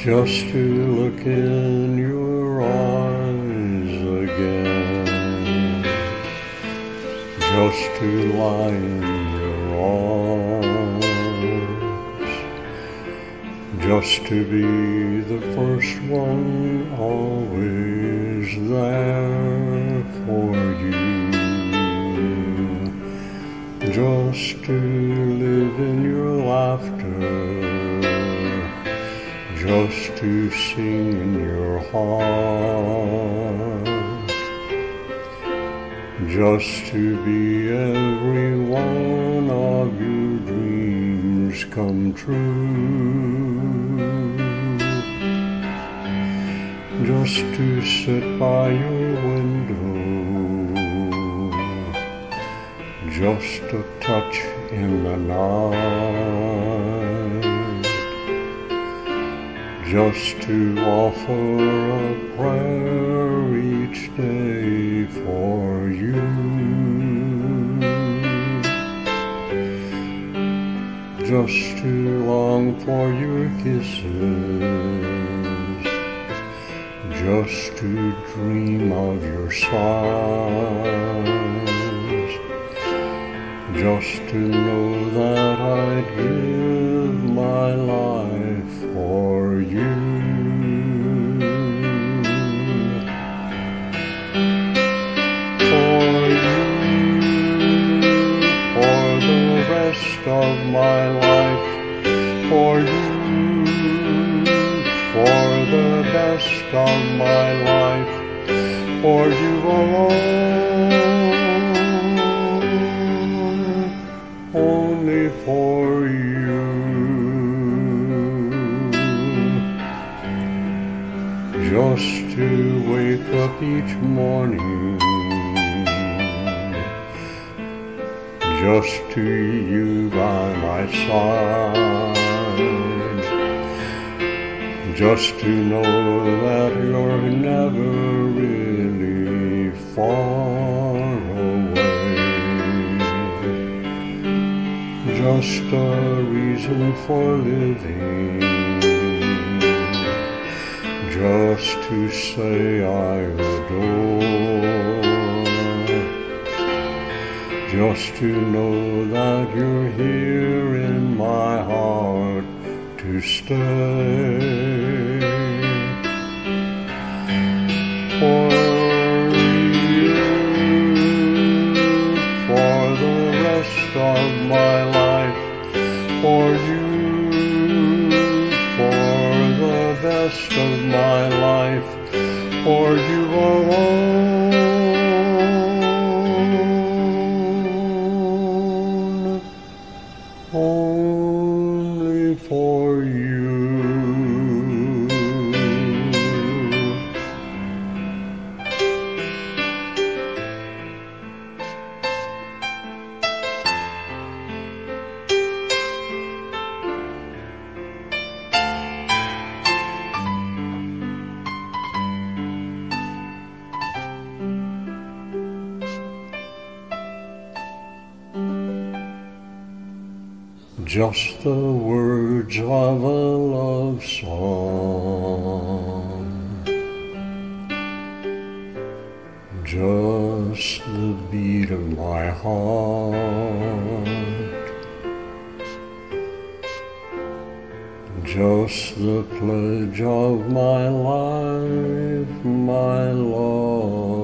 just to look in your eyes again, just to lie in your arms, just to be the first one always there for you, just to live in your laughter, just to sing in your heart, just to be every one of your dreams come true, just to sit by your window, just a touch in the night, just to offer a prayer each day for you, just to long for your kisses, just to dream of your sighs, just to know that I'd give my life for you. For you, for the rest of my life, for you, for the best of my life, for you alone, only for you. Just to wake up each morning, just to you by my side, just to know that you're never really far away, just a reason for living, just to say I adore, just to know that you're here in my heart to stay. For you, for the rest of my life, for you, for the best of my life, for you alone, only for you. Just the words of a love song, just the beat of my heart, just the pledge of my life, my love.